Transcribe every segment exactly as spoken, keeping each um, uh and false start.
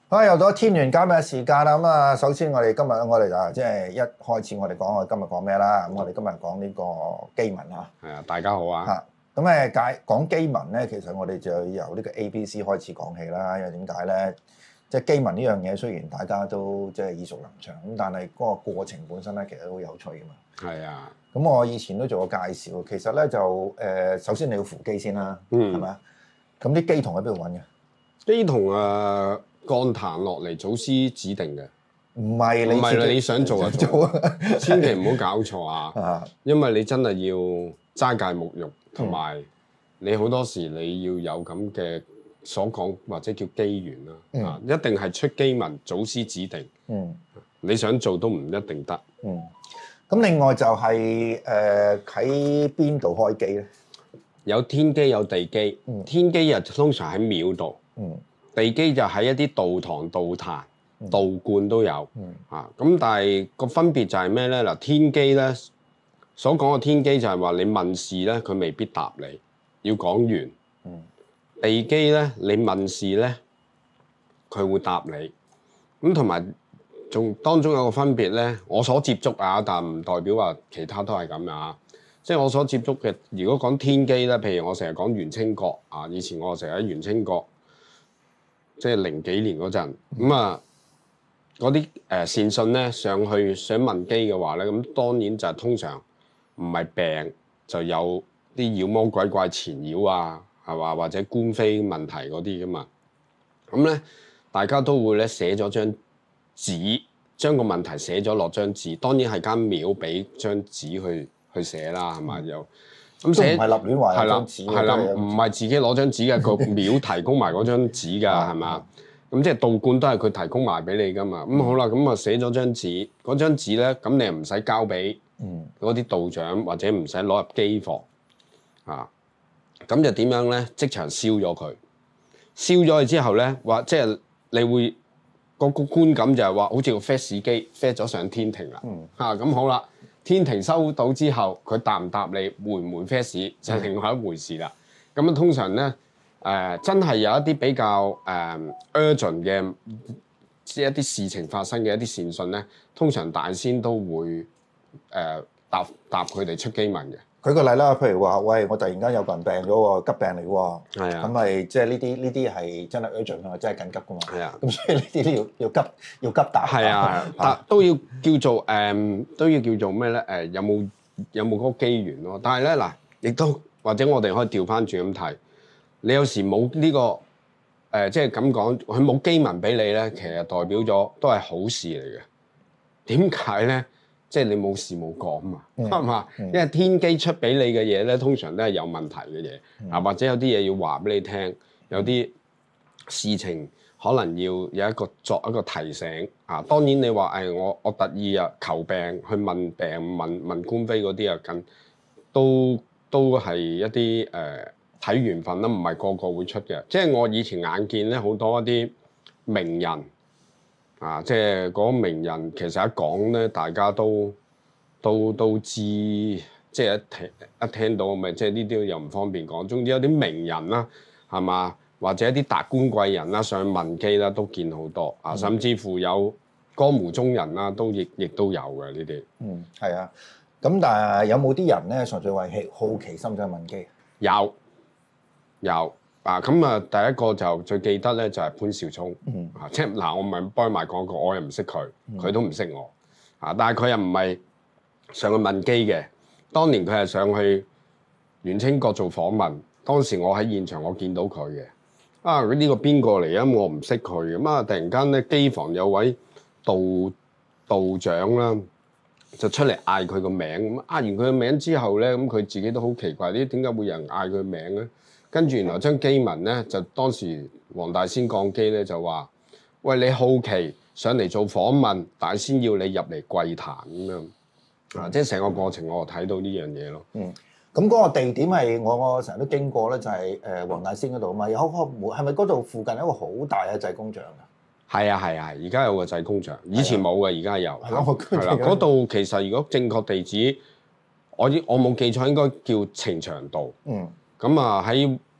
好，又到天玄解密嘅時間啦。咁啊，首先我哋今日我哋就即係一開始我哋講我哋今日講咩啦。咁我哋今日講呢個基民啊。 係啊，大家好啊。 嚇，咁誒解講基民咧，其實我哋就要由呢個 A B C 開始講起啦。因為點解咧？即係基民呢樣嘢，雖然大家都即係耳熟能詳，咁但係嗰個過程本身咧，其實都好有趣噶嘛。 係啊。 咁我以前都做過介紹，其實咧就誒、呃，首先你要扶機先啦，係咪啊？咁啲機童喺邊度揾嘅？ 機童啊，幹壇落嚟祖師指定嘅， 唔係你唔係你想做就做，千祈唔好搞錯啊！因為你真係要齋戒沐浴，同埋你好多時你要有咁嘅所講或者叫機緣啦，嗯、啊，一定係出機民祖師指定，嗯，你想做都唔一定得， 嗯。咁另外就係誒喺邊度開機咧？ 有天機有地機，嗯、天機就通常喺廟度，嗯、地機就喺一啲道堂、道壇、嗯、道觀都有，嗯、啊咁但係個分別就係咩咧？嗱，天機咧所講嘅天機就係話你問事咧，佢未必答你，要講完。嗯、地機咧，你問事咧，佢會答你。咁同埋仲當中有個分別咧，我所接觸啊，但唔代表話其他都係咁啊。即係我所接觸嘅，如果講天機咧，譬如我成日講元清閣啊，以前我成日喺元清閣，即係零幾年嗰陣，咁啊嗰啲誒善信咧上去想問機嘅話咧，咁當然就係通常唔係病，就有啲妖魔鬼怪纏繞啊，係嘛，或者官非問題嗰啲噶嘛。咁咧大家都會咧寫咗張紙，將個問題寫咗落張紙，當然係間廟俾張紙去。去寫啦，係嘛？又咁寫， 唔係立亂話有張紙嘅， 係啦，唔係自己攞張紙嘅，個廟提供埋嗰張紙㗎，係嘛？咁即係道觀都係佢提供埋俾你㗎嘛。咁好啦，咁啊寫咗張紙，嗰張紙咧，咁你又唔使交俾嗰啲道長，或者唔使攞入機房啊。咁就點樣咧？即場燒咗佢，燒咗佢之後咧，話即係你會嗰個觀感就係話，好似個 fax 機 fax 咗上天庭啦。嚇咁好啦。天庭收到之後，佢答唔答你，回唔回 fax 就係另外一回事啦。咁啊、嗯，通常咧，誒、呃、真係有一啲比較誒、呃、urgent 嘅，即係一啲事情發生嘅一啲善信咧，通常大仙都會誒、呃、答答佢哋出機民嘅。 舉個例啦，譬如話，喂，我突然間有個人病咗喎，急病嚟喎，係啊，咁咪即係呢啲呢啲係真係 urgent 㗎嘛，真係緊急㗎嘛，係啊，咁所以呢啲都要要急要急答， 係啊，但都要叫做誒、呃，都要叫做咩咧？誒、呃，有冇有冇嗰個機緣咯？但係咧嗱，亦都或者我哋可以調翻轉咁睇，你有時冇呢、這個誒、呃，即係咁講，佢冇機民俾你咧，其實代表咗都係好事嚟嘅。點解咧？即係你冇事冇講嘛，係嘛？嗯、因為天機出俾你嘅嘢咧，通常都係有問題嘅嘢，啊、嗯、或者有啲嘢要話俾你聽，有啲事情可能要有一個作一個提醒啊。當然你話誒、哎、我我特意啊求病去問病問問官非嗰啲啊，咁都都係一啲誒睇緣分啦，唔係個個會出嘅。即係我以前眼見咧好多一啲名人。啊！即係嗰個名人，其實一講咧，大家都都都知，即係一聽一聽到咪，即係呢啲又唔方便講。總之有啲名人啦，係嘛，或者一啲達官貴人啦，上問機啦，都見好多啊，甚至乎有江湖中人啦，都亦亦都有嘅呢啲。 嗯，係啊。咁但係有冇啲人咧，純粹為係好奇心想問機？ 有有。啊，咁啊，第一個就最記得咧，就係潘紹聰，嗯、啊，即係嗱，我唔係幫佢賣廣告，我又唔識佢，佢、嗯、都唔識我，啊，但係佢又唔係上去問機嘅，當年佢係上去元清閣做訪問，當時我喺現場我見到佢嘅，啊，佢、這、呢個邊個嚟啊？我唔識佢，咁啊，突然間咧機房有位道道長啦，就出嚟嗌佢個名，咁嗌完佢個名之後咧，咁佢自己都好奇怪，啲點解會有人嗌佢名咧？跟住原來張機民咧，就當時黃大仙降機咧就話：喂，你好奇上嚟做訪問，大仙要你入嚟跪壇咁樣啊！即係成個過程我睇到呢樣嘢咯。 嗯，咁嗰個地點係我我成日都經過咧，就係誒黃大仙嗰度啊嘛。有個係咪嗰度附近有一個好大嘅製工廠㗎？ 係啊係啊，而家有個製工廠，以前冇嘅，而家有。係啦，嗰度其實如果正確地址，我我冇記錯應該叫呈祥道。嗯。咁啊喺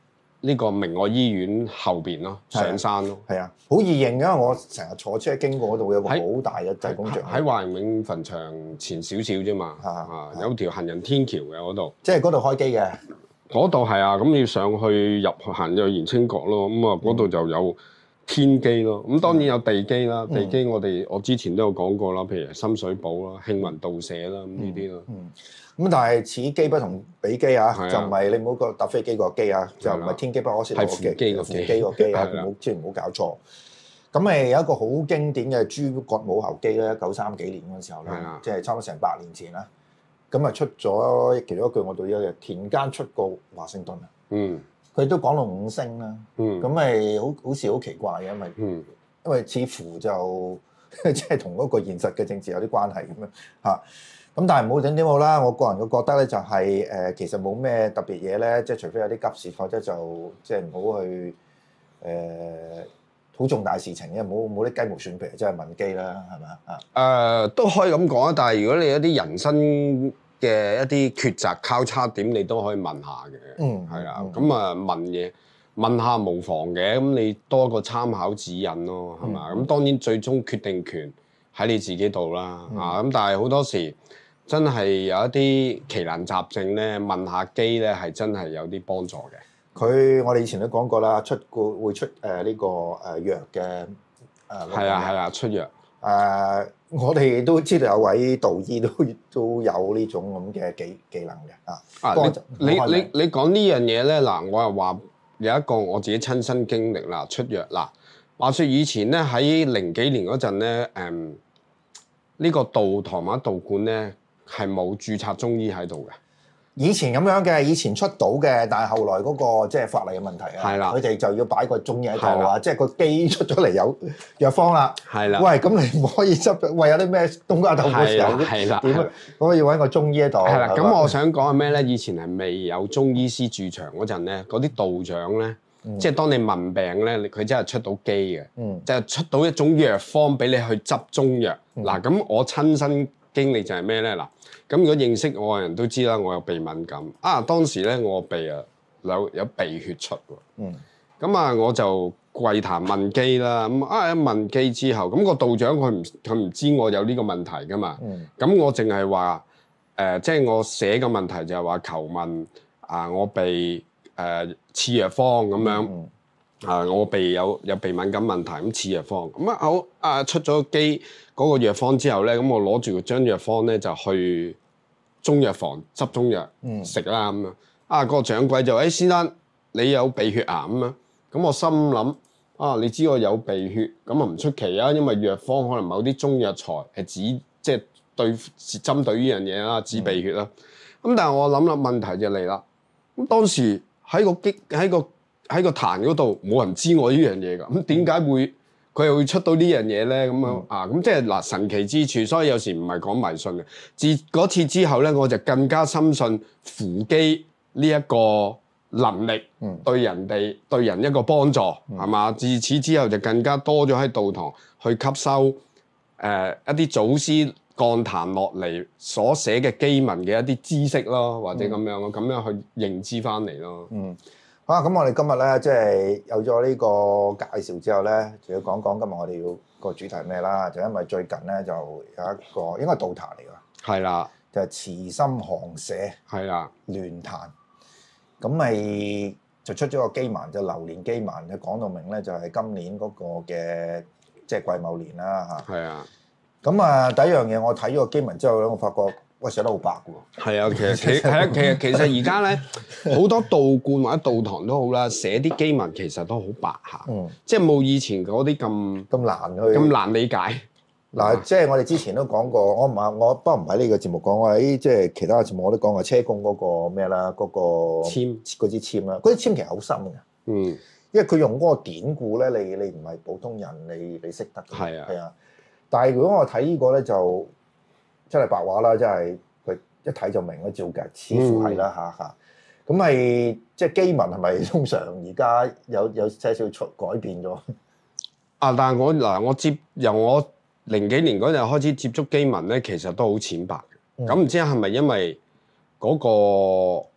呢個明愛醫院後邊咯，上山咯。 係啊，好易認㗎！我成日坐車經過嗰度有個好大嘅濟公像， 喺華榮永墳場前少少啫嘛。啊，有條行人天橋嘅嗰度。 即係嗰度開機嘅。 嗰度係啊，咁要上去入行入延青閣咯。咁啊，嗰度就有天機咯。咁當然有地基啦，地基我哋我之前都有講過啦，譬如深水埗啦、慶雲道社啦，咁呢啲咯。 嗯。咁但係此機不同彼機啊，就唔係你唔好個搭飛機個機啊，就唔係天機不可泄露個機， 係扶機個機啊，唔好千祈唔好搞錯。咁誒有一個好經典嘅諸葛武侯機咧，一九三幾年嗰陣時候咧，即係差唔多成百年前啦。咁啊出咗其中一句我對嘅田間出過華盛頓啊。嗯。佢都講到五星啦。嗯。咁誒好好似好奇怪嘅，因為嗯，因為似乎就即係同嗰個現實嘅政治有啲關係咁樣嚇。咁但係唔好整點好啦，我個人嘅覺得咧就係、是、誒、呃、其實冇咩特別嘢咧，即係除非有啲急事，否則就即係唔好去誒好、呃、重大事情嘅，冇冇啲雞毛蒜皮，即係問機啦，係咪啊？誒、 呃、都可以咁講啊，但係如果你有啲人生嘅一啲抉擇交叉點，你都可以問下嘅。嗯，係啊，咁啊問嘢問下無妨嘅，咁你多個參考指引咯，係嘛？咁、嗯、當然最終決定權喺你自己度啦，嗯、啊咁但係好多時。真係有一啲奇難雜症咧，問下機咧係真係有啲幫助嘅。 佢我哋以前都講過啦，出個會出誒呢、呃這個誒藥嘅誒。 係啊係啊，出藥。誒、 呃，我哋都知道有位道醫都都有呢種咁嘅技技能嘅啊。 啊，你你你你講呢樣嘢咧嗱，我又話有一個我自己親身經歷啦，出藥嗱。話說以前咧喺零幾年嗰陣咧，誒、嗯、呢、這個道堂或者道館咧。係冇註冊中醫喺度嘅， 以前咁樣嘅，以前出到嘅，但係後來嗰、那個即係法例嘅問題啊，係啦，佢哋就要擺個中醫喺度啊，即係個機出咗嚟有藥方啦，係啦，喂，咁你唔可以執，喂，有啲咩冬瓜豆腐時候係啦， 點啊？咁要揾個中醫喺度， 係啦，咁我想講係咩咧？以前係未有中醫師駐場嗰陣咧，嗰啲道長咧，嗯、即係當你問病咧，佢真係出到機嘅，嗯，就係出到一種藥方俾你去執中藥。嗱、嗯，咁我親身經歷就係咩咧？嗱。咁如果認識我嘅人都知啦，我有鼻敏感啊！當時咧，我鼻啊有有鼻血出喎。嗯。咁啊，我就跪壇問機啦。咁啊，一問機之後，咁、個道長佢唔佢唔知我有呢個問題噶嘛。嗯。咁我淨係話誒，即係我寫嘅問題就係話求問啊，我鼻誒賜藥方咁樣。嗯。啊，我鼻有有鼻敏感問題，咁賜藥方。咁啊好啊，出咗機。嗰個藥方之後咧，咁我攞住張藥方咧就去中藥房執中藥食啦咁樣。啊，嗰個掌櫃就誒、欸、先生，你有鼻血癌咁樣。咁我心諗啊，你知我有鼻血，咁啊唔出奇啊，因為藥方可能某啲中藥材係指即係對針對呢樣嘢啦，治鼻血啦。咁、嗯、但係我諗啦，問題就嚟啦。咁當時喺個機喺個喺個壇嗰度冇人知我呢樣嘢㗎。咁點解會？佢又會出到呢樣嘢咧，咁樣、嗯、啊，咁即係嗱神奇之處，所以有時唔係講迷信嘅。自嗰次之後咧，我就更加深信扶機呢一個能力對人哋、嗯、對人一個幫助，係嘛、嗯？自此之後就更加多咗喺道堂去吸收誒、呃、一啲祖師降壇落嚟所寫嘅基文嘅一啲知識咯，或者咁樣咯，咁、嗯、樣去認知翻嚟咯。嗯。 好啊，咁我哋今日咧，即係有咗呢個介紹之後咧，就要講講今日我哋要個主題係咩啦？就因為最近咧就有一個應該係道壇嚟㗎，係啦，就係慈心行社係啦聯壇，咁咪就出咗個機文，就流年機文，就講到明咧，就係今年嗰個嘅即係癸卯年啦嚇。係啊，咁啊第一樣嘢我睇咗個機文之後咧，我發覺。喂，寫得好白喎！ 係啊，其實其係啊，其實其實而家咧好多道觀或者道堂都好啦，寫啲機文其實都好白下，嗯，即係冇以前嗰啲咁咁難去咁難理解。 嗱，即係我哋之前都講過，我唔係我不過唔喺呢個節目講，我喺即係其他嘅節目我都講過車公嗰個咩啦，嗰個簽嗰支簽啦，嗰支簽其實好深嘅，嗯，因為佢用嗰個典故咧，你你唔係普通人，你你識得嘅，係啊係啊，但係如果我睇呢個咧就。真係白話啦，真係佢一睇就明啦，照計似乎係啦嚇嚇。咁係即係機文係咪通常而家有有些少出改變咗？ 啊！但係我嗱，我接由我零幾年嗰陣開始接觸機文咧，其實都好淺白嘅。咁唔、嗯、知係咪因為嗰個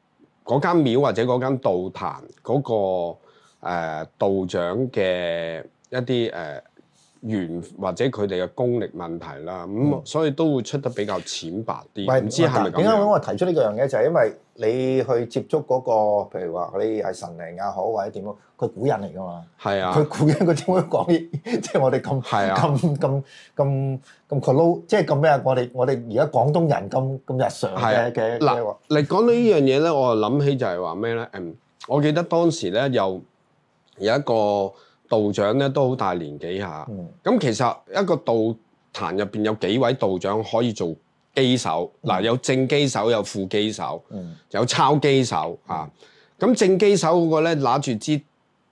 嗰間廟或者嗰間道壇嗰、個誒、呃、道長嘅一啲誒。呃緣或者佢哋嘅功力問題啦，咁、嗯、所以都會出得比較淺白啲。唔、嗯、知係咪咁樣？ 點解我提出呢個樣嘢？就係、是、因為你去接觸嗰、那個，譬如話你係神靈也好，或者點樣，佢古人嚟噶嘛。係啊，佢古人佢點會講啲，即係我哋咁咁咁咁咁 close，即係咁咩啊？我哋我哋而家廣東人咁咁日常嘅嘅嗱，你講到呢樣嘢咧，我就諗起就係話咩咧？嗯，我記得當時咧有有一個。道長咧都好大年紀下，咁、嗯、其實一個道壇入邊有幾位道長可以做機手，嗱、嗯、有正機手，有副機手，嗯、有抄機手啊。咁正機手嗰個咧拿住支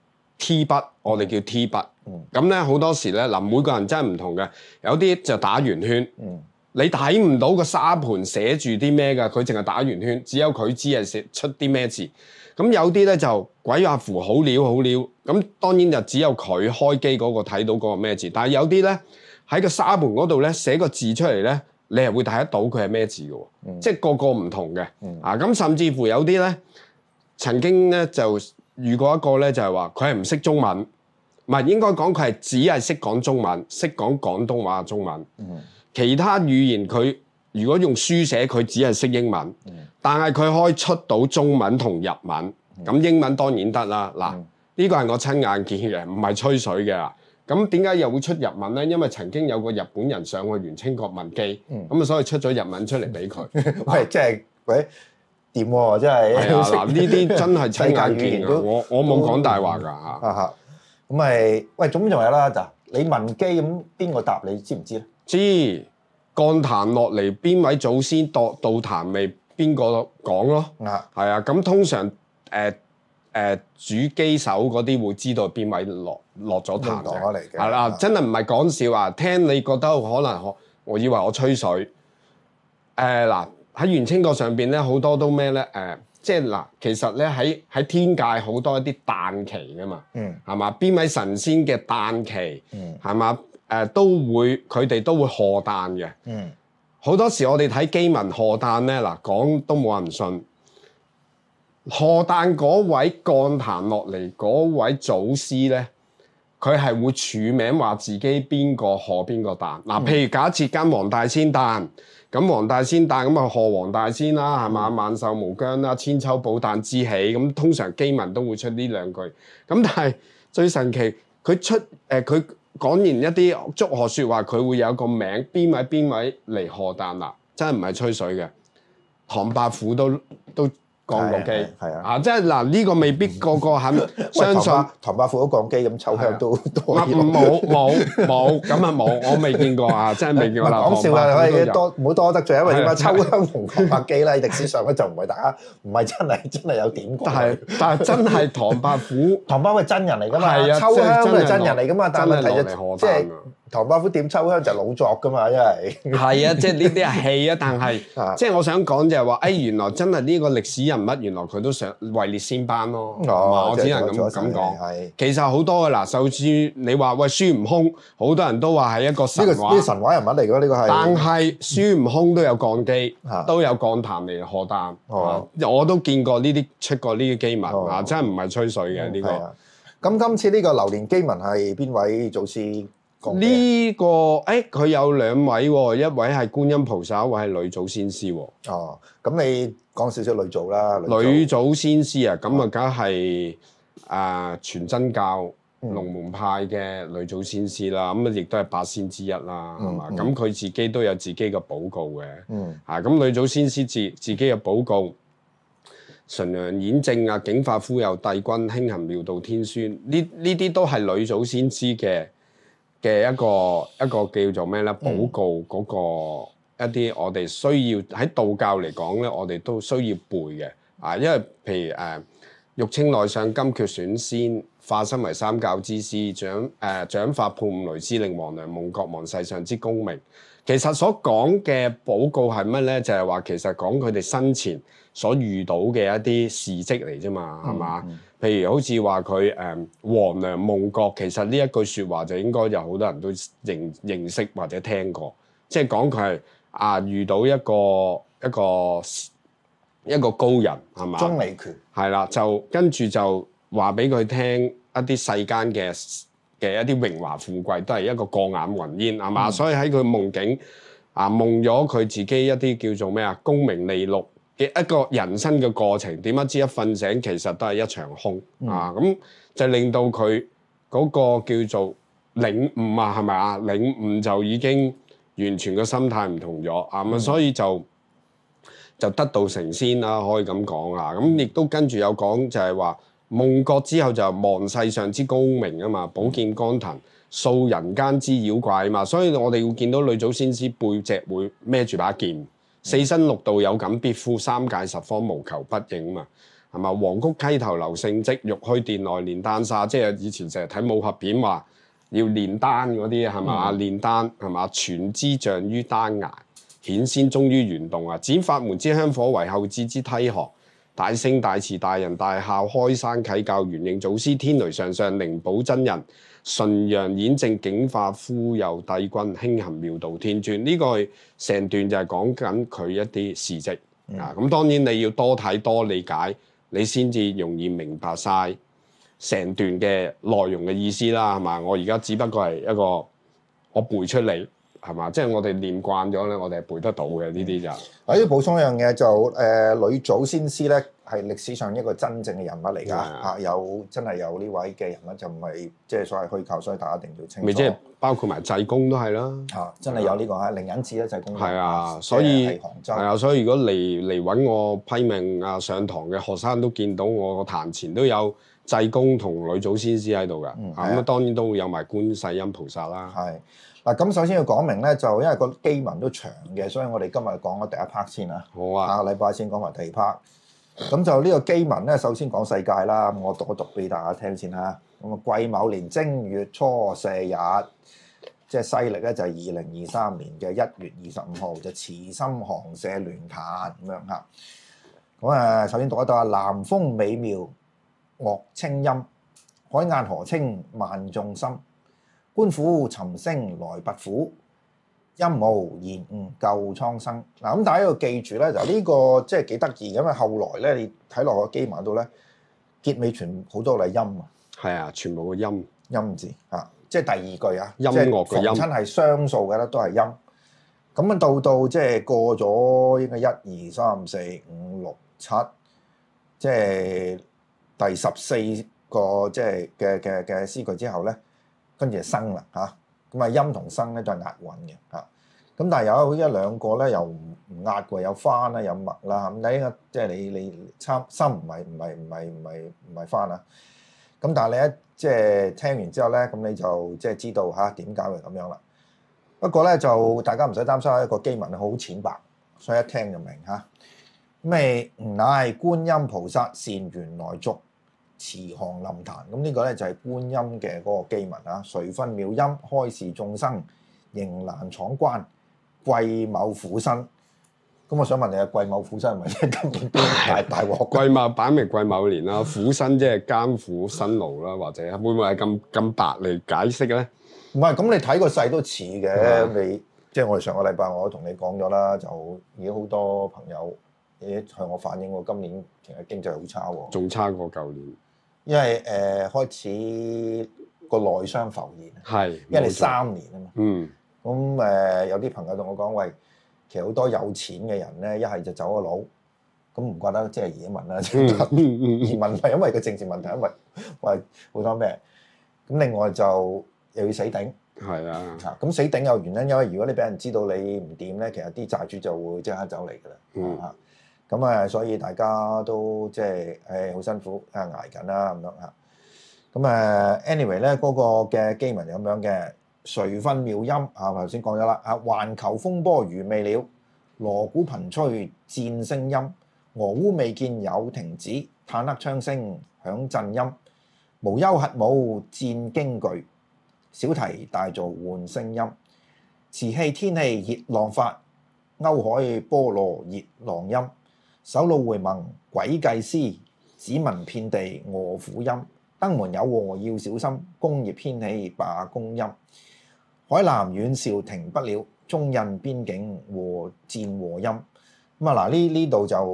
T 筆，我哋叫 T 筆。咁咧好多時咧嗱，每個人真係唔同嘅，有啲就打圓圈，嗯、你睇唔到個沙盤寫住啲咩㗎，佢淨係打圓圈，只有佢知係寫出啲咩字。咁有啲咧就鬼畫符好料好料，咁當然就只有佢開機嗰個睇到嗰個咩字，但係有啲咧喺個沙盤嗰度咧寫個字出嚟咧，你係會睇得到佢係咩字嘅喎，嗯、即係個個唔同嘅，嗯、啊咁甚至乎有啲咧曾經咧就遇過一個咧就係話佢係唔識中文，唔係應該講佢係只係識講中文，識講廣東話中文，嗯、其他語言佢如果用書寫佢只係識英文。嗯但係佢可以出到中文同日文，咁、嗯、英文當然得啦。嗱、嗯，呢個係我親眼見嘅，唔係吹水嘅。咁點解又會出日文咧？因為曾經有個日本人上去元清國問機，咁啊、嗯、所以出咗日文出嚟俾佢。 喂，即係喂掂喎，真係。係啊，嗱呢啲真係親眼見嘅。我我冇講大話㗎嚇。咁咪喂，總仲有啦，就你問機咁邊個答你知唔知咧？ 知降壇落嚟邊位祖先度道壇未？邊個講咯？係啊，咁通常誒誒、呃呃、主機手嗰啲會知道邊位落落咗壇嘅，係啦，真係唔係講笑啊！聽你覺得可能我我以為我吹水誒嗱喺元清閣上邊咧好多都咩咧誒，即係嗱其實咧喺喺天界好多一啲誕期噶嘛，嗯，係嘛？邊位神仙嘅誕期，嗯，係嘛？誒、呃、都會佢哋都會賀誕嘅，嗯。好多時我哋睇基民賀誕咧，嗱講都冇人信。賀誕嗰位降壇落嚟嗰位祖師咧，佢係會署名話自己邊個賀邊個誕。嗱，譬如假設間黃大仙誕，咁黃大仙誕咁啊賀黃大仙啦，係嘛？萬壽無疆啦，千秋寶誕之喜，咁通常基民都會出呢兩句。咁但係最神奇，佢出誒佢。呃講完一啲祝賀説話，佢會有個名，邊位邊位嚟賀誕啦，真係唔係吹水嘅。唐伯虎都都降過機，係啊，啊即係嗱呢個未必個個肯相信。 唐伯虎都降機咁，秋香都都冇冇冇咁啊冇，我未見過啊，真係未見過啦。 講笑啦，可以多唔好多得罪，因為點解秋香同唐伯機咧喺歷史上咧就唔係大家唔係真係真係有點過。 但係但係真係唐伯虎， 唐伯虎係真人嚟㗎嘛，秋香係真人嚟㗎嘛，但係問題就即係。唐伯虎點秋香就老作噶嘛，因為係啊，即係呢啲係戲啊，但係即係我想講就係話，誒原來真係呢個歷史人物，原來佢都想位列仙班咯，我只能咁咁講。其實好多嘅嗱，就算你話喂孫悟空，好多人都話係一個神話， 呢個神話人物嚟㗎，呢個係。 但係孫悟空都有降機，都有降壇嚟賀誕，我都見過呢啲出過呢啲機文啊，真係唔係吹水嘅呢個。 咁今次呢個流年機文係邊位祖師？ 呢、這個誒佢有兩位喎，一位係觀音菩薩，一位係女祖先師喎。 哦，咁你講少少女祖啦。 女祖，女祖先師啊，咁啊梗係誒全真教龍門派嘅女祖先師啦。咁啊亦都係八仙之一啦，係嘛、嗯？咁佢、嗯、自己都有自己嘅寶告嘅。嗯。啊，咁女祖先師自自己嘅寶告，純陽演正啊，景法夫佑帝君，輕行妙道天孫。呢呢啲都係女祖先師嘅。嘅一個一個叫做咩咧？寶告嗰個一啲我哋需要喺道教嚟講咧，我哋都需要背嘅啊，因為譬如誒、呃、玉清內相金闕選仙，化身為三教之師，掌誒掌法判五雷之令，黃粱夢覺忘世上之功名。其實所講嘅寶告係乜咧？就係、是、話其實講佢哋生前所遇到嘅一啲事蹟嚟啫嘛，係嘛？嗯嗯譬如好似話佢誒黃粱夢覺，其實呢一句説話就應該有好多人都認認識或者聽過，即係講佢係啊遇到一個一個一個高人係嘛？ 鍾離權係啦，就跟住就話俾佢聽一啲世間嘅嘅一啲榮華富貴都係一個過眼雲煙係嘛？ 嗯、 所以喺佢夢境啊夢咗佢自己一啲叫做咩啊功名利祿嘅一個人生嘅過程，點不知一瞓醒其實都係一場空、 嗯、 啊！咁就令到佢嗰個叫做領悟啊，係咪啊？領悟就已經完全個心態唔同咗啊！咁、嗯、所以就就得道成仙啦，可以咁講啊！咁亦都跟住有講就係話夢覺之後就望世上之高明啊嘛，寶劍光騰，掃人間之妖怪啊嘛，所以我哋會見到女祖先師背脊會孭住把劍，四身六道有感必夫，三界十方無求不應啊嘛，係嘛？黃谷溪頭留聖跡，玉虛殿內煉丹砂，即係以前成日睇武俠片話要煉丹嗰啲係嘛？煉、嗯、丹係嘛？全之象於丹崖，顯仙終於玄洞啊！展法門之香火為後置之梯河，大聖大慈大仁大孝開山啟教玄應祖師天雷上上靈寶真人純陽演正景化夫佑帝君輕行妙道天尊。呢、這個成段就係講緊佢一啲事蹟、嗯、啊！咁當然你要多睇多理解，你先至容易明白晒成段嘅內容嘅意思啦，係嘛？我而家只不過係一個我背出嚟。係嘛？即係我哋練慣咗咧，我哋係背得到嘅呢啲就。 我要補充一樣嘢就誒、呃，女祖先師咧係歷史上一個真正嘅人物嚟㗎嚇，有真係有呢位嘅人物，就唔係即係所謂虛構，所以大家一定要清楚。 咪即係包括埋濟公都係啦嚇，真係有呢、這個嚇，靈隱寺咧濟公。係啊，所以係杭州。係啊，所以如果嚟嚟揾我批命啊上堂嘅學生都見到我個壇前都有濟公同女祖先師喺度㗎。嗯，咁啊當然都會有埋觀世音菩薩啦。 係。嗱，咁首先要講明咧，就因為個基文都長嘅，所以我哋今日講咗第一 part 先啦。 好啊， 下個禮拜先講埋第二 part。咁就呢個基文咧，首先講世界啦。我讀一讀俾大家聽先嚇。咁啊，癸卯年正月初四日，即係西歷咧就係二零二三年嘅一月二十五號，就慈心航社聯壇咁樣嚇。咁啊，首先讀一讀啊，南風美妙，樂清音，海雁河清萬眾心。官府尋聲來拔苦，陰無延誤救蒼生。嗱，咁大家要記住咧，就呢、這個即係幾得意，因為後來咧你睇落個基文度咧，結尾全好多係音啊。 係啊，全部個音音字啊，即係第二句啊， 音樂嘅音， 親係雙數嘅咧都係音。咁啊到到即係過咗應該一二三四五六七，即係第十四個即係嘅嘅嘅詩句之後咧。跟住就生啦嚇，咁啊音同生咧都係押韻嘅嚇，咁但係有一兩個咧又唔唔押嘅，有翻啦有墨啦，咁你應該即係你你參心唔係唔係唔係唔係唔係翻啊，咁但係你一即係聽完之後咧，咁你就即係知道嚇點解會咁樣啦。不過咧就大家唔使擔心，一個基文好淺白，所以一聽就明嚇。咩乃觀音菩薩善緣來續。慈航臨壇，咁呢個咧就係觀音嘅嗰個基文啊，垂分妙音，開示眾生，迎難闖關，癸卯虎身。咁我想問你啊，癸卯虎身係咪即係今年大大鑊？ 癸卯擺明癸卯年啦，虎身即係艱苦辛勞啦，或者會唔會係咁咁白嚟解釋咧？ 唔係，咁你睇個勢都似嘅，你即係我哋上個禮拜我都同你講咗啦，就已經好多朋友已向我反映喎，今年其實經濟好差喎， 仲差過舊年。 因為誒、呃、開始個內傷浮現， 係， 因為你三年啊嘛， 嗯， 咁誒、呃、有啲朋友同我講，喂，其實好多有錢嘅人咧，一係就走咗佬，咁唔覺得即係移民啦， 嗯嗯、 移民係因為個政治問題，因為喂好多咩，咁另外就又要死頂， 係啊， 啊咁死頂有原因，因為如果你俾人知道你唔掂咧，其實啲債主就會即刻走嚟㗎啦， 嗯。 啊咁啊，所以大家都即係誒好辛苦啊，捱緊啦咁樣嚇。咁啊，anyway 咧，嗰個嘅基文咁樣嘅，垂分妙音啊，頭先講咗啦。啊，環球風波餘未了，鑼鼓頻吹戰聲音，俄烏未見有停止，坦克槍聲響震音，無憂核武戰驚懼，小題大做換聲音，瓷器天氣熱浪發，歐海波羅熱浪音。首腦回盟詭計師，只聞遍地餓苦音。登門有禍要小心，工業掀起罷工音。海南遠兆停不了，中印邊境和戰和音。咁啊嗱，呢呢度就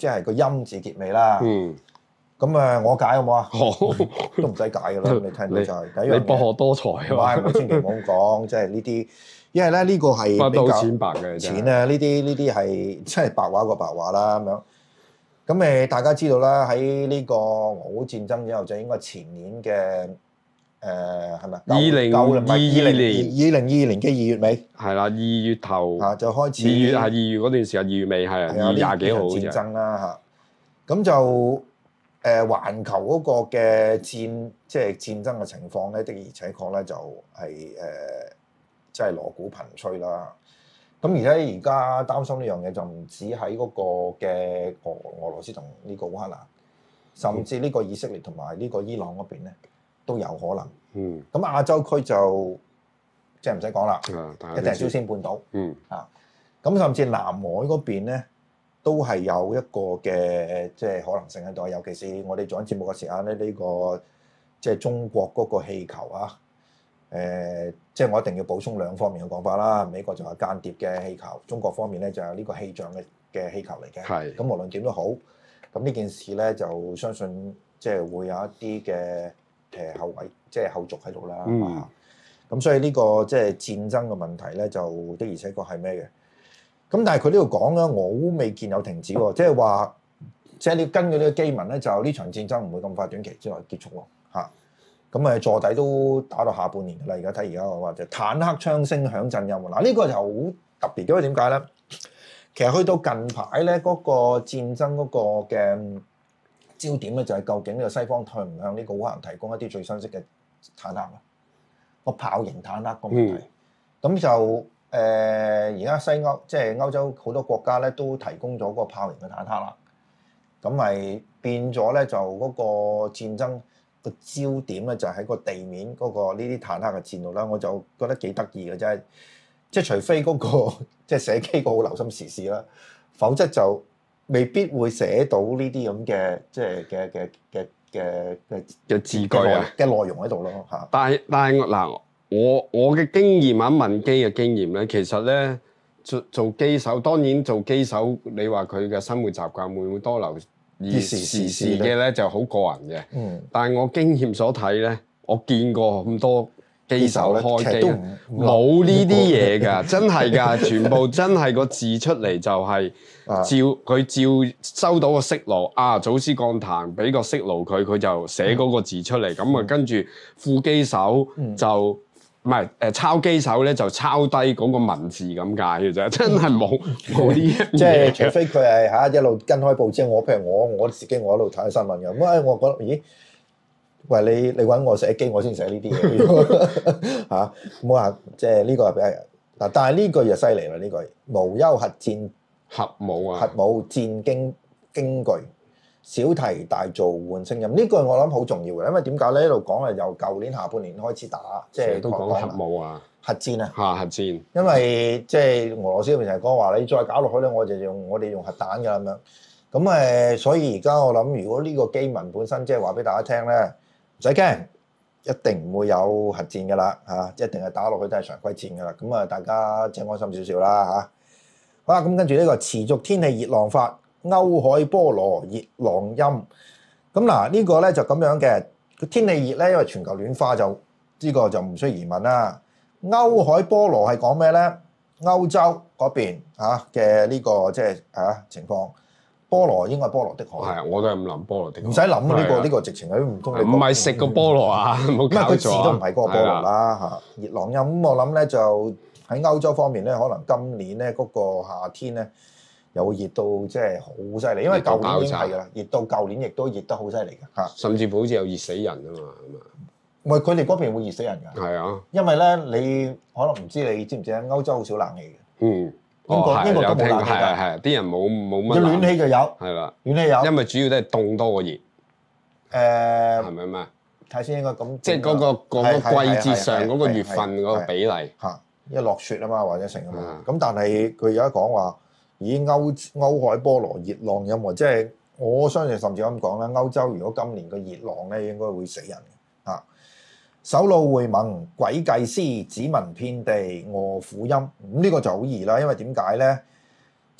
即係個音字結尾啦。 嗯， 咁誒，我解好冇啊？ 好， 都唔使解㗎啦。你聽到就係第一樣嘢你博學多才唔係， 啊嘛， 唔好千祈唔好咁講，即係呢啲，因為咧呢個係不過都好比較淺白嘅真係錢啊！呢啲呢啲係即係白話過白話啦咁樣。咁誒，大家知道啦，喺呢個俄烏戰爭之後，就應該前年嘅誒係咪？ 二零舊唔係二二二零年二零二二年嘅二月尾係啦，二月頭啊，就開始二月係二月嗰段時間，二月尾係啊，二係啊呢廿幾號好呢場戰似係爭啦嚇。咁就誒環球嗰個嘅戰即係戰爭嘅情況咧，的而且確咧就係誒即係鑼鼓頻吹啦。咁而且而家擔心呢樣嘢就唔止喺嗰個嘅俄俄羅斯同呢個烏克蘭，甚至呢個以色列同埋呢個伊朗嗰邊咧都有可能。 嗯咁亞洲區就即係唔使講啦， 啊，大一定係朝家都知鮮半島嗯啊。咁甚至南海嗰邊咧都係有一個嘅即係可能性喺度，尤其是我哋做緊節目嘅時間咧，呢、個即係中國嗰個氣球啊。誒、即係我一定要補充兩方面嘅講法啦。美國就係間諜嘅氣球，中國方面咧就係呢個氣象嘅嘅氣球嚟嘅。 係咁無論點都好，咁呢件事咧就相信即係會有一啲嘅誒後位，即係後續喺度啦。 嗯啊咁所以呢個即係戰爭嘅問題咧，就的而且確係咩嘅？咁但係佢呢度講咧，俄烏未見有停止喎，即係話，即係你根據呢個基文咧，就呢場戰爭唔會咁快短期之內結束喎。嚇，咁誒坐底都打到下半年㗎啦。而家睇而家話就坦克槍聲響震音喎。嗱，呢個就好特別嘅，因為點解咧？其實去到近排咧，嗰個戰爭嗰個嘅焦點咧，就係究竟呢個西方向唔向呢個烏克蘭提供一啲最新式嘅坦克啊？個炮型坦克個問題，咁、 嗯、 就誒而家西歐即係歐洲好多國家咧都提供咗個炮型嘅坦克啦，咁咪變咗咧就嗰個戰爭個焦點咧就喺個地面嗰個呢啲坦克嘅戰度啦，我就覺得幾得意嘅啫，即係除非嗰、嗰個即係寫機個好留心時事啦，否則就未必會寫到呢啲咁嘅即係嘅嘅嘅。嘅嘅嘅字句啊嘅內容喺度咯嚇， 但係但係嗱，我我嘅經驗啊，問機嘅經驗咧，其實咧做做機手，當然做機手，你話佢嘅生活習慣會唔會多留意時時事嘅咧，就好個人嘅。 嗯， 但係我經驗所睇咧，我見過咁多機手開機冇呢啲嘢㗎，真係㗎，全部真係個字出嚟就係、是。照佢照收到個息路啊，祖師降壇俾個息路佢，佢就寫嗰個字出嚟，咁啊、嗯、跟住副機手就唔係誒抄機手咧就抄低嗰個文字咁解嘅啫，真係冇冇呢一即係除非佢係嚇一路跟開報紙，我譬如我我自己我喺度睇新聞嘅，咁啊我覺得咦，喂你你揾我寫機，我先寫呢啲嘢嚇，唔好話即係呢個係比較嗱，但係呢句就犀利啦，呢句無憂核戰。 核武啊！ 核武戰經經具，小題大做換聲音。呢句我諗好重要嘅，因為點解咧？呢度講係由舊年下半年開始打，即係都講核武啊、 核戰啊。 嚇核戰！ 因為即係俄羅斯嗰邊成日講話，你再搞落去咧，我就用我哋用核彈㗎咁樣。咁誒，所以而家我諗，如果呢個基民本身即係話俾大家聽咧，唔使驚，一定唔會有核戰㗎啦嚇，一定係打落去都係常規戰㗎啦。咁啊，大家即係安心少少啦嚇。好啦，咁跟住呢個持續天氣熱浪法，歐海波羅熱浪陰。咁嗱，呢個咧就咁樣嘅。個天氣熱咧，因為全球暖化就呢、呢個就唔需要疑問啦。歐海波羅係講咩咧？歐洲嗰邊嚇嘅呢個即係嚇情況。波羅應該係波羅的海。 係啊，我都係咁諗波羅的海。 唔使諗啊，呢、呢個呢、呢個直情係唔通你唔係食個菠蘿啊？冇搞錯啊！ 佢字都唔係嗰個菠蘿啦嚇。熱浪陰咁，我諗咧就。喺歐洲方面咧，可能今年咧嗰個夏天咧，又會熱到即係好犀利，因為舊年已經係㗎啦，熱到舊年亦都熱得好犀利嘅嚇。 甚至乎好似有熱死人啊嘛，咁啊。 唔係佢哋嗰邊會熱死人㗎。 係啊， 因為咧你可能唔知你知唔知咧？歐洲好少冷氣嘅。 嗯， 英國英國都冇冷氣㗎。係係啲人冇冇乜。 有暖氣就有。 係啦， 暖氣有。 因為主要都係凍多過熱。誒。係咪咩？ 睇先應該咁。 即係嗰個嗰個季節上嗰個月份嗰個比例嚇。一落雪啊嘛，或者成啊嘛，咁但係佢而家講話，咦歐歐海波羅熱浪陰喎，即係我相信甚至咁講啦，歐洲如果今年個熱浪咧，應該會死人嘅嚇。首腦會盟，詭計師，子民遍地，餓苦陰，咁、這、呢個就好易啦，因為點解咧？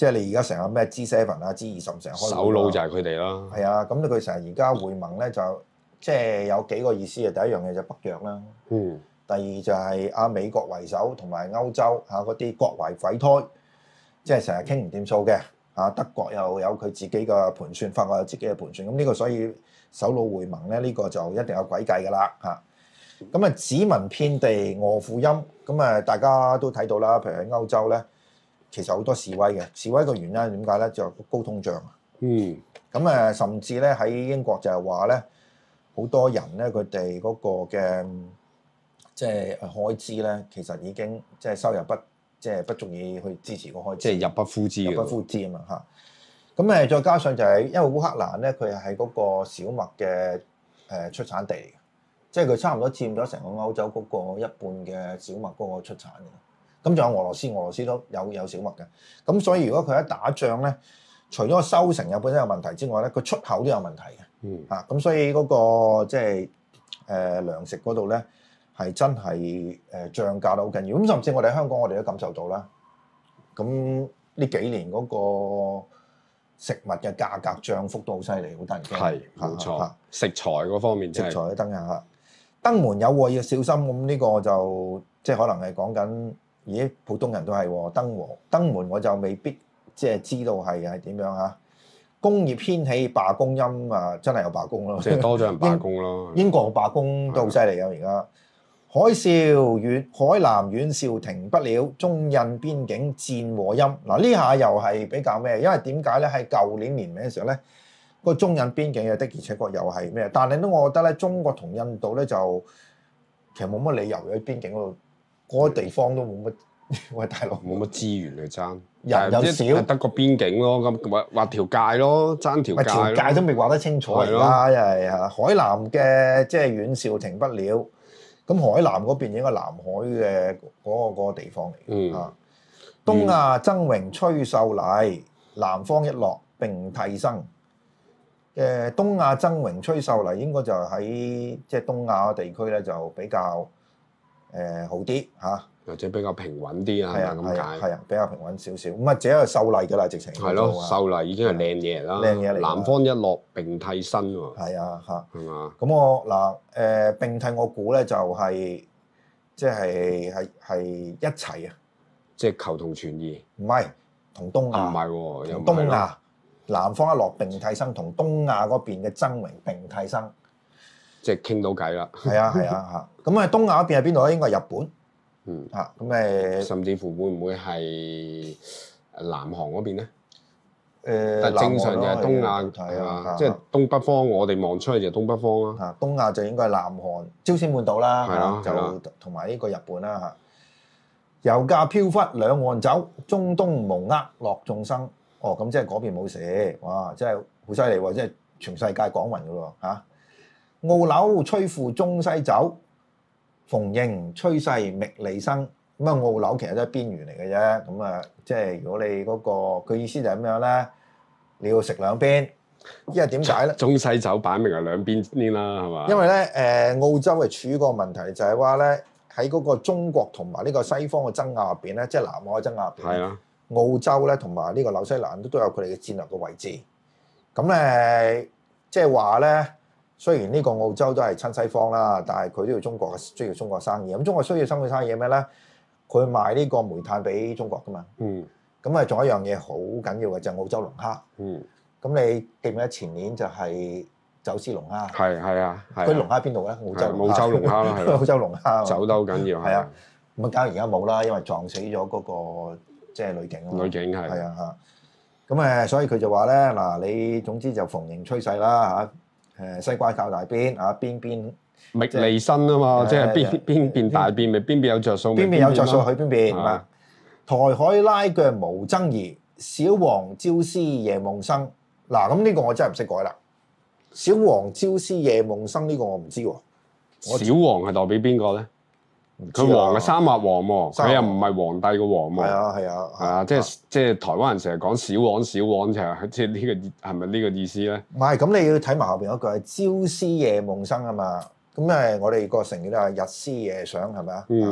即係你而家成日咩 G 七 啊、G 二十成日開會首腦就係佢哋啦。 係啊，咁佢成日而家會盟咧就即係有幾個意思嘅。第一樣嘢就北約啦， 嗯， 第二就係啊美國為首同埋歐洲嚇嗰啲各懷鬼胎，即係成日傾唔掂數嘅嚇。德國又有佢自己嘅盤算，法國有自己嘅盤算。咁呢個所以首腦會盟咧，呢、這個就一定有詭計㗎啦嚇。咁啊，子民遍地餓父音，咁啊大家都睇到啦。譬如喺歐洲咧，其實好多示威嘅，示威嘅原因點解咧？就高通脹。 嗯， 咁誒，甚至咧喺英國就係話咧，好多人咧佢哋嗰個嘅即係開支咧，其實已經即係收入不即係不足以去支持個開支， 即係入不敷支嘅。 入不敷支啊嘛嚇。咁誒，再加上就係因為烏克蘭咧，佢係嗰個小麥嘅誒出產地嚟嘅，即係佢差唔多佔咗成個歐洲嗰個一半嘅小麥嗰個出產嘅。咁仲有俄羅斯，俄羅斯都有有小麥嘅。咁所以如果佢一打仗咧，除咗收成有本身有問題之外咧，佢出口都有問題嘅。 嗯， 嚇咁、啊、所以嗰、那個即係誒糧食嗰度咧，係真係誒、呃、漲價得好緊要。咁甚至我哋喺香港，我哋都感受到啦。咁呢幾年嗰個食物嘅價格漲幅都好犀利，好得人驚。 係冇錯，食材嗰方面真係食材嘅登下登門有禍要小心。咁呢個就即係可能係講緊，咦普通人都係喎登門登門我就未必即係知道係係點樣嚇。工業掀起罷工音啊，真係有罷工咯， 即係多咗人罷工咯。 英國罷工都好犀利㗎而家。海嘯遠海南遠兆停不了，中印邊境戰和音。嗱呢下又係比較咩？因為點解咧？喺舊年年尾嘅時候咧，個中印邊境嘅的而且確又係咩？但係都我覺得咧，中國同印度咧就其實冇乜理由喺邊境嗰度，嗰、嗰個地方都冇乜。喂，大佬冇乜資源去爭， 人又少， 得個邊境咯，咁畫畫條界咯，爭條界咯。 條界都未畫得清楚而家，因為嚇海南嘅即係遠兆停不了，咁海南嗰邊應該南海嘅嗰、嗰個嗰個地方嚟嘅嚇。東亞爭榮吹秀麗，南方一樂並替生。誒，東亞爭榮吹秀麗應該就喺即係東亞地區咧就比較誒、呃、好啲嚇。啊或者比較平穩啲啊，係啊，咁解係啊，比較平穩少少。咁啊，只係秀麗㗎啦，直情係咯，秀麗已經係靚嘢啦， 靚嘢嚟。 南方一樂並替身喎， 係啊，嚇， 係嘛？ 咁我嗱誒並替我估咧就係即係係係一齊啊， 即係求同存異。 唔係同東亞， 唔係喎， 同東亞南方一樂並替身，同東亞嗰邊嘅爭榮並替身， 即係傾到偈啦。 係啊，係啊，嚇。咁啊，東亞嗰邊係邊度咧？應該係日本。 嗯啊，咁誒， 甚至乎會唔會係南韓嗰邊咧？ 誒， 但正常就係東亞係啊， 即係東北方，我哋望出去就東北方啦。 啊，東亞就應該係南韓、朝鮮半島啦， 係啊， 就同埋呢個日本啦嚇。油價飄忽兩岸走，中東無厄樂眾生。哦，咁即係嗰邊冇事，哇！真係好犀利喎，即係全世界講勻噶喎嚇。澳紐吹赴中西走。逢迎趨勢覓利生，咁啊澳紐其實都係邊緣嚟嘅啫，咁啊即係如果你嗰、那個佢意思就係咁樣咧，你要食兩邊，因為點解咧？ 中西走擺明係兩邊先啦，係嘛？ 因為咧誒、呃、澳洲係處於個問題就係話咧喺嗰個中國同埋呢個西方嘅爭拗入邊咧，即係南海爭拗入邊， 係啊， 澳洲咧同埋呢個紐西蘭都都有佢哋嘅戰略嘅位置，咁咧即係話咧。雖然呢個澳洲都係親西方啦，但係佢都要中國需要中國生意。咁中國需要中國生意咩咧？佢賣呢個煤炭俾中國噶嘛。 嗯。 咁啊，仲有一樣嘢好緊要嘅就係澳洲龍蝦。 嗯。 咁你記唔記得前年就係走私龍蝦？ 係係啊。 佢龍蝦邊度咧？澳洲。 澳洲龍蝦啦，係。 澳洲龍蝦。 走得好緊要。 係啊。咁啊，梗係而家冇啦，因為撞死咗嗰個即係女警啊嘛。 女警係。 係啊嚇。咁誒，所以佢就話咧嗱，你總之就逢迎趨勢啦嚇。誒西瓜靠大邊啊，邊邊覓利生啊嘛，即係邊邊邊大邊咪邊邊有着數， 邊邊有着數去邊邊啊！台海拉鋸無爭議，小王朝思夜夢生。嗱，咁呢個我真係唔識改啦。小王朝思夜夢生呢個我唔知喎。 小王係代表邊個咧？佢王係三畫王喎，佢又唔係皇帝個王喎。 係啊係啊係啊，即係即係台灣人成日講小王小王就係即係呢個係咪呢個意思咧？ 唔係，咁你要睇埋後邊嗰句係朝思夜夢生啊嘛。咁誒，我哋個成語都係日思夜想係咪啊？ 嗯。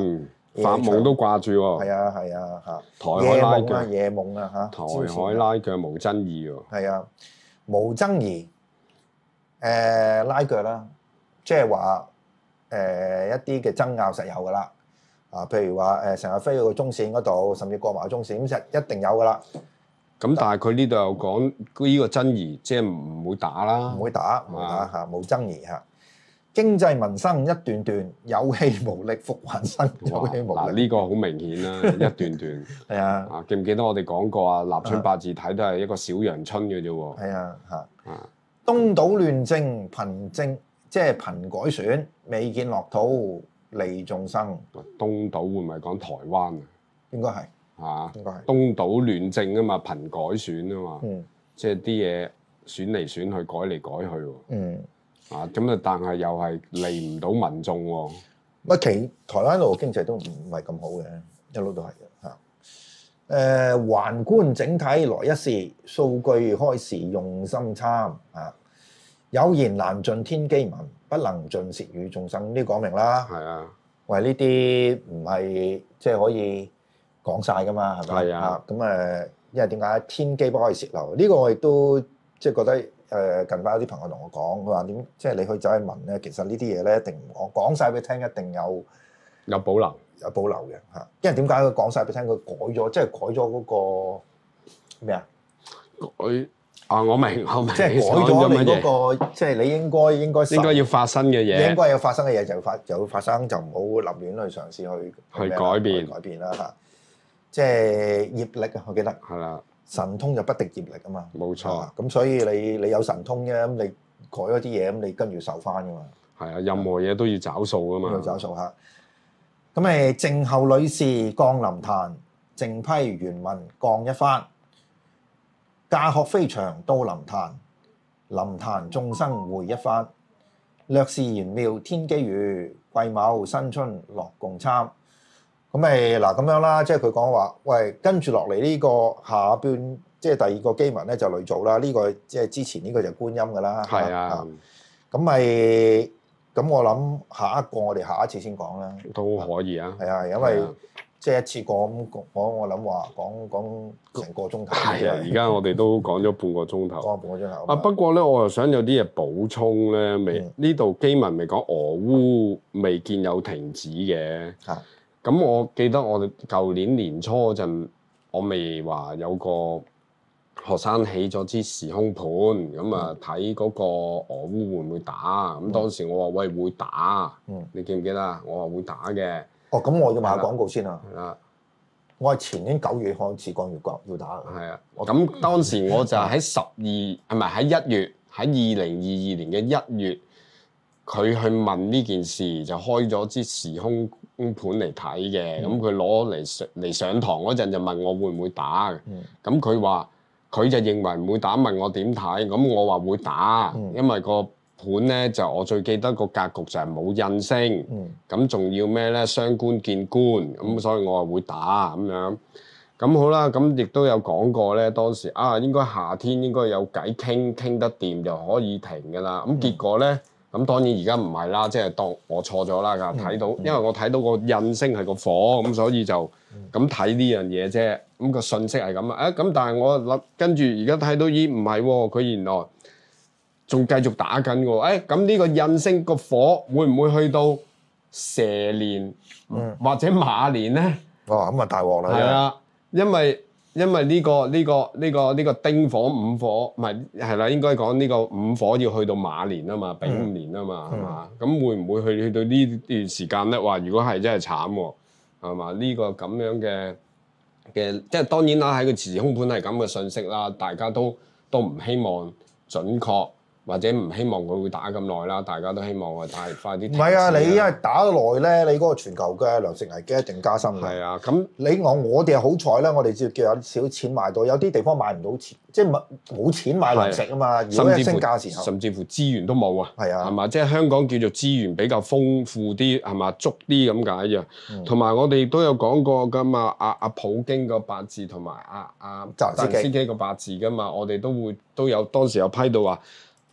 發夢都掛住喎。 係啊係啊嚇， 台海拉夜夢啊腳， 夜夢啊嚇， 台海拉腳無爭議喎。 係啊，無爭議。誒拉腳啦，即係話誒一啲嘅爭拗實有㗎啦。啊，譬如話誒成日飛去個中線嗰度，甚至過埋個中線，咁實一定有㗎啦。 咁但係佢呢度又講呢個爭議，即係唔會打啦， 唔會打，唔會打嚇，冇爭議嚇。經濟民生一段段，有氣無力復還生，有氣無嗱力。 呢個好明顯啦，一段段。 係啊， 啊，記唔記得我哋講過啊？立春八字睇都係一個小陽春嘅啫喎。 係啊嚇。 啊， 東島亂政，貧政即係貧改選，未見樂土，利眾生。 東島會唔係講台灣啊？ 應該係， 嚇， 應該係。 東島亂政啊嘛，貧改選啊嘛， 嗯即係啲嘢選嚟選去，改嚟改去喎。 嗯。 啊，咁啊，但係又係利唔到民眾喎。 乜其台灣度經濟都唔係咁好嘅，一路都係嘅嚇。誒、環觀整體來一試，數據開示用心參啊！有言難盡天機民，不能盡攝與眾生。呢講明啦， 係啊， 喂，呢啲唔係即係可以講晒噶嘛，係咪？ 係啊咁誒，因為點解天機不可以泄漏？呢、個我亦都即係覺得。誒近排有啲朋友同我講，佢話點即係你去走去問咧，其實呢啲嘢咧一定唔講，講曬俾你聽，一定有有保留。 有保留嘅嚇。因為點解佢講晒俾你聽？佢改咗，即係改咗嗰個咩啊？ 佢啊，我明我明， 即係改咗你嗰個，即係你應該應該應該要發生嘅嘢， 應該有發生嘅嘢就要發就會發生，就唔好立亂去嘗試去去改變改變啦嚇。即係業力啊，我記得。 係啦。 神通就不敵業力啊嘛， 冇錯。 咁所以你你有神通啫，咁你改咗啲嘢，咁你跟住受翻噶嘛。 係啊，任何嘢都要找數噶嘛。 要找數嚇。咁誒，靜候女士降臨壇，靜批原文降一番。駕鶴飛翔到臨壇，臨壇眾生會一番。略是玄妙天機語，癸卯新春樂共參。咁咪嗱咁樣啦，即係佢講話，喂，跟住落嚟呢個下邊，即係第二個基民咧就雷祖啦。呢、這個即係之前呢個就觀音噶啦。 係啊， 咁咪咁我諗下一個我哋下一次先講啦。 都可以啊。 係啊，因為即係一次過咁講，我諗話講講成個鐘頭。 係啊，而家我哋都講咗半個鐘頭。 講半個鐘頭。 啊，不過咧，我又想有啲嘢補充咧，未呢度基民未講俄烏未見有停止嘅。 係。 咁我記得我哋舊年年初嗰陣，我未話有個學生起咗支時空盤，咁啊睇嗰個俄烏會唔會打？咁當時我話喂會打， 嗯， 你記唔記得啊？我話會打嘅。 哦，咁我要賣下廣告先啊。 係啦， 我係前年九月開始講要講要打。 係啊，咁當時我就喺十二，係咪喺一月？喺二零二二年嘅一月，佢去問呢件事，就開咗支時空盤嚟睇嘅，咁佢攞嚟上嚟上堂嗰陣就問我會唔會打嘅，咁佢話佢就認為唔會打，問我點睇，咁我話會打， 嗯、 因為個盤咧就我最記得個格局就係冇印星，咁仲、嗯、要咩咧雙官見官，咁、嗯、所以我話會打咁樣，咁好啦，咁亦都有講過咧，當時啊應該夏天應該有偈傾，傾得掂就可以停㗎啦，咁結果咧。嗯咁當然而家唔係啦，即係當我錯咗啦，睇到，因為我睇到個印星係個火，咁所以就咁睇呢樣嘢啫。咁個信息係咁啊，誒咁但係我諗跟住而家睇到咦唔係喎，佢原來仲繼續打緊喎。誒咁呢個印星個火會唔會去到蛇年或者馬年咧？ 哦，咁啊大鑊啦！ 係啊，因為。因為呢、這個呢、這個呢、這個呢、這個丁火午火唔係係啦，應該講呢個午火要去到馬年啊嘛，丙午年啊嘛，係嘛、嗯？咁會唔會去去到呢段時間咧？話如果係真係慘喎，係嘛？呢、這個咁樣嘅嘅，即係當然啦，喺個時空盤係咁嘅信息啦，大家都都唔希望準確。或者唔希望佢會打咁耐啦，大家都希望佢打快啲。 唔係啊，你因為打得耐咧，你嗰個全球嘅糧食危機一定加深嘅。 係啊，咁你我我哋係好彩啦，我哋只要叫有少錢買到，有啲地方買唔到錢，即係冇冇錢買糧食啊嘛。如果一升價時候， 甚至乎資源都冇啊。 係啊， 係嘛？即係香港叫做資源比較豐富啲，係嘛？足啲咁解啫。同埋、嗯、我哋都有講過噶嘛，阿、啊、阿普京個八字同埋阿阿澤連斯基個八字噶嘛，我哋都會都有當時有批到話。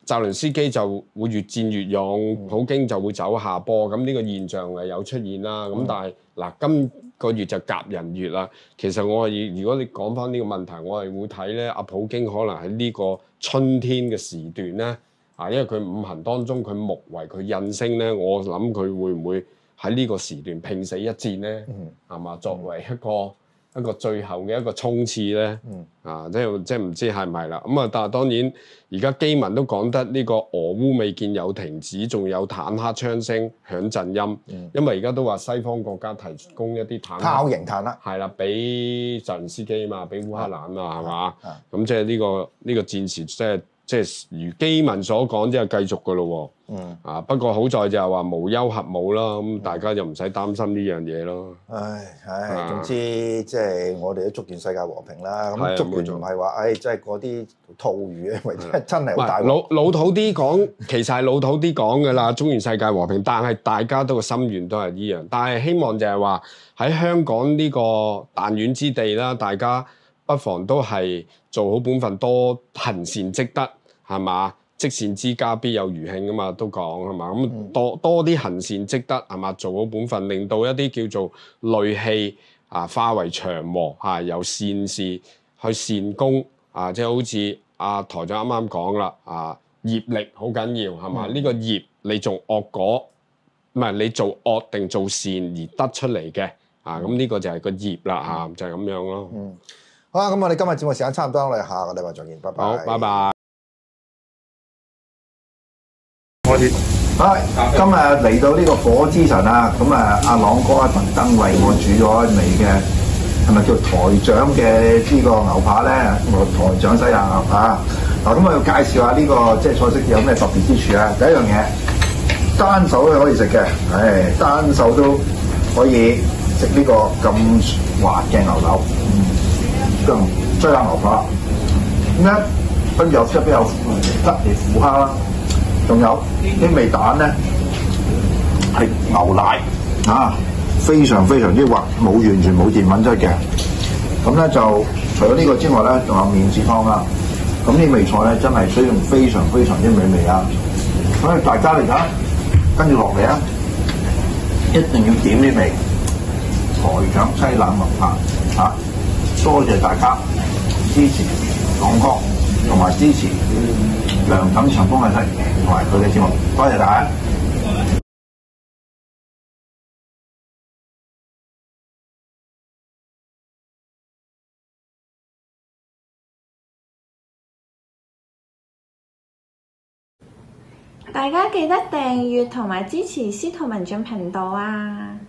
澤連斯基就會越戰越勇，普京就會走下坡，咁呢個現象係有出現啦。咁、嗯、但係嗱，今個月就甲寅月啦。其實我係如果你講翻呢個問題，我係會睇咧，阿普京可能喺呢個春天嘅時段咧，啊，因為佢五行當中佢木為佢印星咧，我諗佢會唔會喺呢個時段拼死一戰咧？係嘛、嗯，作為一個。一個最後嘅一個衝刺咧，嗯、啊，即係即係唔知係咪啦。咁啊，但係當然而家基民都講得呢個俄烏未見有停止，仲有坦克槍聲響陣音。嗯、因為而家都話西方國家提供一啲坦克炮型坦克， 係啦，俾澤連斯基啊嘛，俾烏克蘭啊，係嘛？咁即係呢個呢、呢個戰時即係。即係如基民所講，即係繼續嘅咯喎。嗯。啊，不過好在就係話無憂核武啦，咁大家就唔使擔心呢樣嘢咯。 唉，唉，總之即係我哋都祝願世界和平啦。咁、 啊、 祝願唔係話，唉，即係嗰啲套語啊，因為真係真係好大。 老老土啲講，其實係老土啲講嘅啦，祝願世界和平。但係大家都個心願都係一樣。但係希望就係話喺香港呢個彈丸之地啦，大家不妨都係做好本分，多行善積德。係嘛？積善之家必有餘慶啊嘛，都講係嘛？咁多多啲行善積德係嘛？做好本分，令到一啲叫做戾氣啊化為祥和嚇，由善事去善功啊，即係好似阿台長啱啱講啦啊，業力好緊要係嘛？呢、嗯、個業你做惡果，唔係你做惡定做善而得出嚟嘅啊，咁呢個就係個業啦嚇、啊，就係、是、咁樣咯。 嗯，好啦，咁我哋今日節目時間差唔多，我哋下個禮拜再見，拜拜。 好，拜拜。 係，今日嚟到呢個火之神啊，咁啊，阿朗哥特登為我煮咗一味嘅，係咪叫台長嘅呢個牛扒咧？我台長西洋牛扒。嗱，咁我要介紹下呢、這個即係菜式有咩特別之處啊？第一樣嘢，單手都可以食嘅，唉，單手都可以食呢個咁滑嘅牛柳，咁西洋牛扒。咁咧，跟住有側邊有吉列虎蝦啦。仲有啲味蛋咧，係牛奶啊，非常非常之滑，冇完全冇澱粉質嘅。咁咧就除咗呢個之外咧，仲有麵豉湯啦。咁呢味菜咧真係需要非常非常之美味啊！所以大家嚟睇，跟住落嚟啊，一定要點呢味台長西冷牛扒啊！多謝大家支持朗哥，同埋支持梁錦祥風氣息。同埋佢嘅節目，多謝大家。 大家記得訂閱同埋支持司徒文進頻道啊！